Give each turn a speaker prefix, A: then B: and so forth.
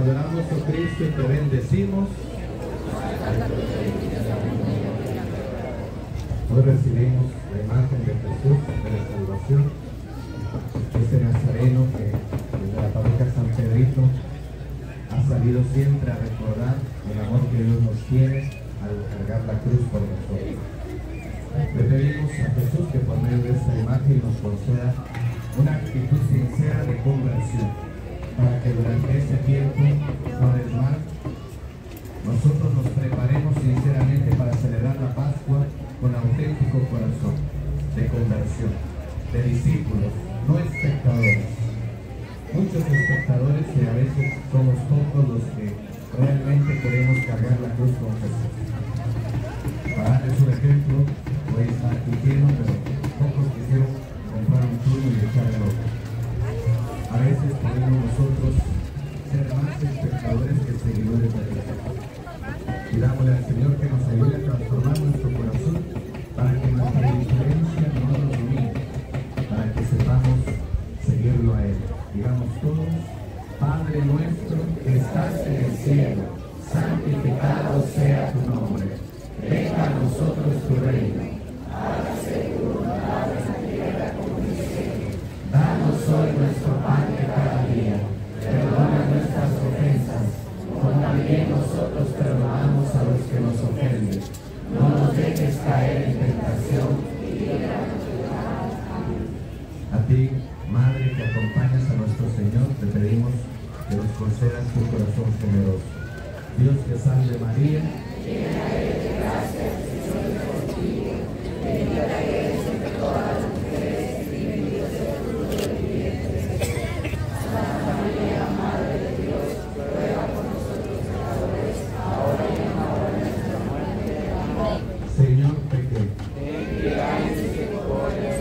A: adoramos, oh Cristo, y te bendecimos. Hoy recibimos la imagen de Jesús de la salvación, este nazareno que desde la parroquia San Pedrito ha salido siempre a recordar el amor que Dios nos tiene al cargar la cruz por nosotros. Le pedimos a Jesús que por medio de esta imagen nos conceda una actitud sincera de conversión, para que durante este tiempo cuaresmal nosotros nos preparemos sinceramente para celebrar la Pascua con auténtico corazón de conversión, de discípulos, no espectadores. Muchos espectadores que a veces somos pocos los que realmente queremos cargar la cruz con Jesús. Para darles un ejemplo, hoy está aquí lleno, pero pocos quisieron comprar un turno y echarle otro. A veces podemos nosotros ser más espectadores que seguidores de Jesús. Pidámosle al Señor que nos ayude a transformar nuestro corazón para que nuestra indiferencia no nos domine, para que sepamos seguirlo a Él. Digamos todos: Padre nuestro que estás en el cielo, santificado sea tu nombre. Venga a nosotros tu reino. Hágase tu voluntad en la tierra como en el cielo. Danos hoy nuestro pan de cada día. Perdona nuestras ofensas, como también nosotros perdonamos a los que nos ofenden. No nos dejes caer en tentación y líbranos del mal. Amén. A ti, Madre que acompañas a nuestro Señor, te pedimos que nos concedas tu corazón generoso. Dios te salve María, llena eres de gracia, el Señor es contigo. Bendita eres entre todas las mujeres y bendito es el fruto de tu vientre. Santa María, Madre de Dios, ruega por nosotros pecadores, ahora y en la hora de nuestra muerte. Amén. Señor, pequé. Ten piedad y misericordia.